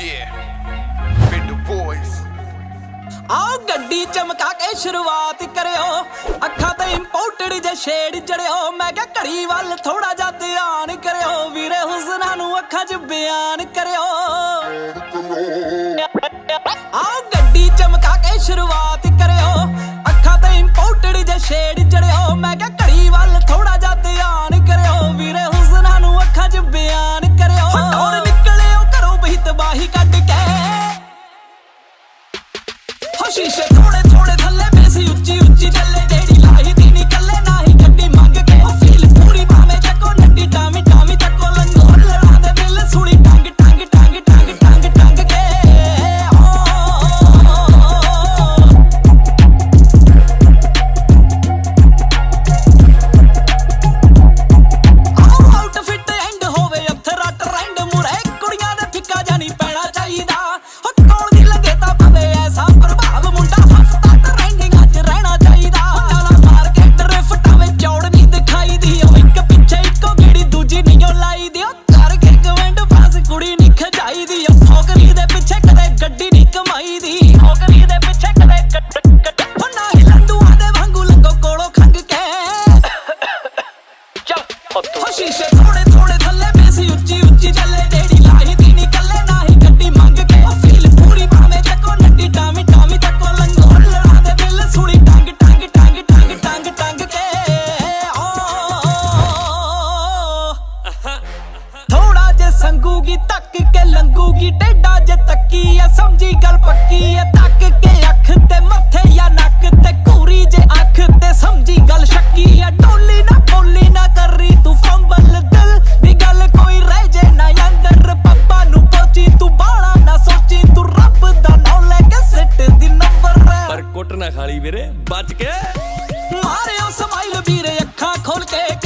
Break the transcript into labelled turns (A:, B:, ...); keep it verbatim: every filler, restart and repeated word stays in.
A: Yeah, Bindu boys.
B: आओ गड्डी चमका के शुरुआत करियो, अखा ते इंपोर्टेड जे शेड जड़ियो। मैं क्या घड़ी वाल थोड़ा जा ध्यान करियो, वीरे हुस्ना नू अखा च बयान करियो। आओ गड्डी चमका के शुरुआत करियो, अखा ते इंपोर्टेड जे शेड जड़ियो। मैं क्या घड़ी वाल थोड़ा जा ध्यान करियो, वीरे हुस्ना नू अखा च बयान करियो। और निकलियो करो बही तबाही कट के, शीशे थोड़े थोड़े थल्ले बेसी उच्ची उच्ची चले। जेड़ी लाही दी निकले ना ही गड्डी मंग के, फील पूरी भावे चको नड्डी टामी टामी चको। लंगोर लड़ा दे दिल सुनी टंग टंग टंग टंग टंग टंग के। आओ आउटफिट एंड होवे अथरा ट्रेंड, मुरे कुड़ियां दे फिक्का जानी पैना चाहिदा। कोल दी लगे तां पवे ऐसा प्रभाव, मुंडा हफ्ता ट्रेंडिंग अच रहना चाहिदा। नाला मार के ड्रिफ्ट वे चौड़ नहीं दिखाई दी, एक पिछे इको गेड़ी दूजी नहीं लाई दी। करके कमेंट पास कुड़ी नहीं खजाई दी, ठोकरी दे पिछे कदे गड्डी नहीं कमाई दी। ठोकरी दे पिछे कदे गड्डी ना ही लंडुआ दे वांगू लंगो कोड़ो खंग के। चल शीशे थोड़े थोड़े थल्ले बेसी उच्ची उच्ची चले। जेड़ी लाही दी निकले ना ही गड्डी मंग के, फील पूरी भावे चको नड्डी टामी टामी चको। लंगोर लड़ा दे दिल सुनी टंग टंग टंग टंग टंग टंग के। थोड़ा जे संगूगी तक के लंगूगी, टेढ़ा जे तकी है समझी गल पक्की है। तक के अख ते मथे या नक ते कूरी जे अख ते समझी गल शक्की है। डोली ना बोली ना करी तू फंबल, दिल दी गल कोई रह जे ना अंदर। पप्पा नू पोची तू बाला ना सोची, तू रब दा नाम लेके सिट दी नंबर
C: पर कुट ना खाली वीरे बच के।
B: मारे ओ स्माइल वीरे अखा खोल के,